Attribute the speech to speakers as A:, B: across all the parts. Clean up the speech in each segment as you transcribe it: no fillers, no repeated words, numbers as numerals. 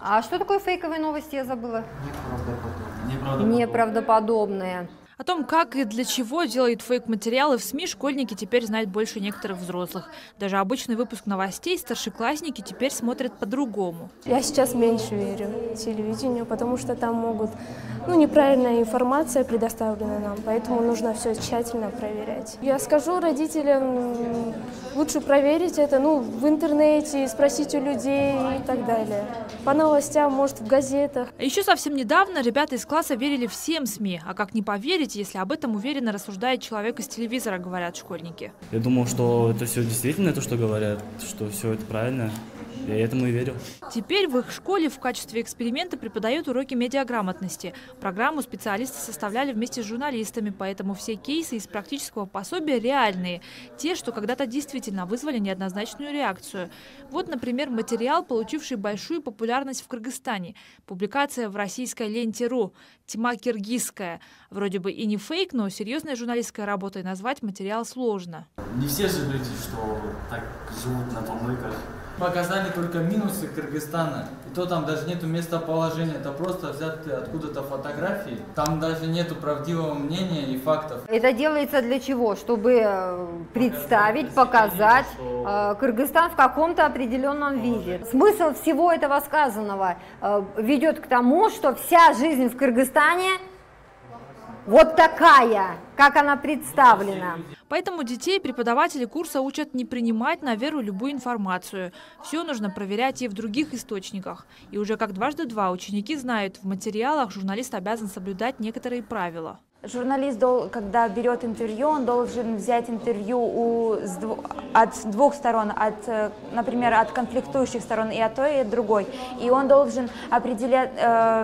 A: А что такое фейковые новости, я забыла? Неправдоподобные.
B: О том, как и для чего делают фейк-материалы в СМИ, школьники теперь знают больше некоторых взрослых. Даже обычный выпуск новостей старшеклассники теперь смотрят по-другому.
C: Я сейчас меньше верю телевидению, потому что там могут, неправильная информация предоставлена нам, поэтому нужно все тщательно проверять. Я скажу родителям, лучше проверить это, в интернете, спросить у людей и так далее. По новостям, может, в газетах.
B: А еще совсем недавно ребята из класса верили всем СМИ. А как не поверить, если об этом уверенно рассуждает человек из телевизора, говорят школьники.
D: Я думал, что это все действительно то, что говорят, что все это правильно. Я этому и верил.
B: Теперь в их школе в качестве эксперимента преподают уроки медиаграмотности. Программу специалисты составляли вместе с журналистами, поэтому все кейсы из практического пособия реальные. Те, что когда-то действительно вызвали неоднозначную реакцию. Вот, например, материал, получивший большую популярность в Кыргызстане. Публикация в российской ленте.ру. Тема киргизская. Вроде бы и не фейк, но серьезная журналистская работа, и назвать материал сложно.
E: Не все же люди, что так живут на помойках.
F: Показали только минусы Кыргызстана. И то там даже нету местоположения. Это просто взятые откуда-то фотографии. Там даже нету правдивого мнения и фактов.
A: Это делается для чего? Чтобы представить, показать Кыргызстан в каком-то определенном виде. Смысл всего этого сказанного ведет к тому, что вся жизнь в Кыргызстане вот такая, как она представлена.
B: Поэтому детей преподаватели курса учат не принимать на веру любую информацию. Все нужно проверять и в других источниках. И уже как дважды два ученики знают, в материалах журналист обязан соблюдать некоторые правила.
G: Журналист, когда берет интервью, он должен взять интервью от двух сторон, например, от конфликтующих сторон и от той, и от другой. И он должен определять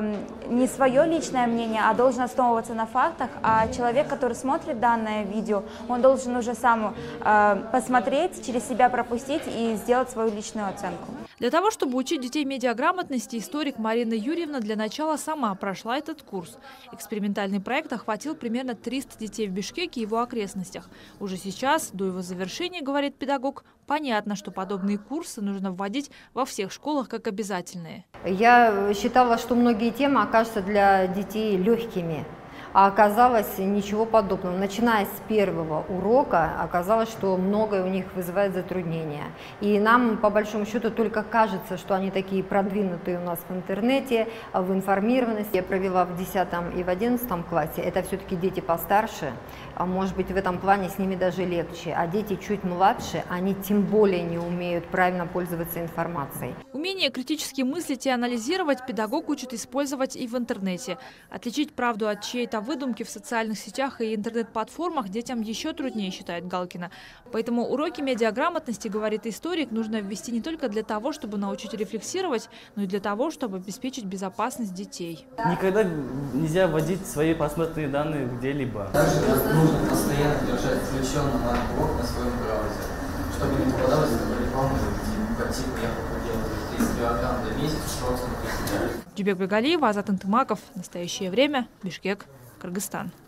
G: не свое личное мнение, а должен основываться на фактах. А человек, который смотрит данное видео, он должен уже сам посмотреть, через себя пропустить и сделать свою личную оценку.
B: Для того, чтобы учить детей медиаграмотности, историк Марина Юрьевна для начала сама прошла этот курс. Экспериментальный проект охватил примерно 300 детей в Бишкеке и его окрестностях. Уже сейчас, до его завершения, говорит педагог, понятно, что подобные курсы нужно вводить во всех школах как обязательные.
A: Я считала, что многие темы окажутся для детей легкими. А оказалось ничего подобного. Начиная с первого урока оказалось, что многое у них вызывает затруднения. И нам, по большому счету, только кажется, что они такие продвинутые у нас в интернете, в информированности. Я провела в 10 и в 11 классе. Это все-таки дети постарше. А может быть, в этом плане с ними даже легче. А дети чуть младше, они тем более не умеют правильно пользоваться информацией.
B: Умение критически мыслить и анализировать педагог учит использовать и в интернете. Отличить правду от чьей-то выдумки в социальных сетях и интернет-платформах детям еще труднее, считает Галкина. Поэтому уроки медиаграмотности, говорит историк, нужно ввести не только для того, чтобы научить рефлексировать, но и для того, чтобы обеспечить безопасность детей.
D: Никогда нельзя вводить свои паспортные данные где-либо.
E: Также нужно постоянно держать включенным блок на своем браузере, чтобы не попадалось на рекламу по типу «я похудел 30 килограмм за месяц, срок смотрите».
B: Джубек Бегалиева, Азат Антымаков. Настоящее время. Бишкек, Кыргызстан.